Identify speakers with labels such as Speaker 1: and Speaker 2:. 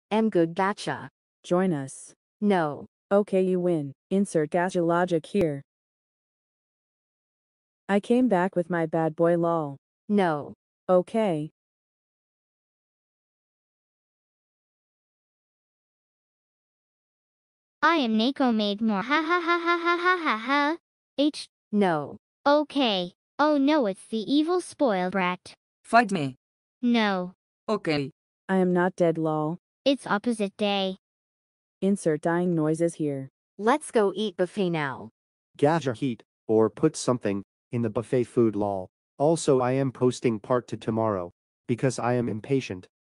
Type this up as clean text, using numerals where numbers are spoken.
Speaker 1: am good gacha.
Speaker 2: Join us.
Speaker 1: No.
Speaker 2: Okay, you win. Insert gacha logic here. I came back with my bad boy lol.
Speaker 1: No.
Speaker 2: Okay.
Speaker 3: I am Nako made more ha ha ha ha ha ha ha ha.
Speaker 1: No.
Speaker 3: Okay. Oh no, it's the evil spoiled brat.
Speaker 4: Fight me.
Speaker 3: No.
Speaker 4: Okay.
Speaker 2: I am not dead lol.
Speaker 3: It's opposite day.
Speaker 2: Insert dying noises here.
Speaker 1: Let's go eat buffet now.
Speaker 5: Gacha heat, or put something in the buffet food lol. Also I am posting part 2 tomorrow, because I am impatient.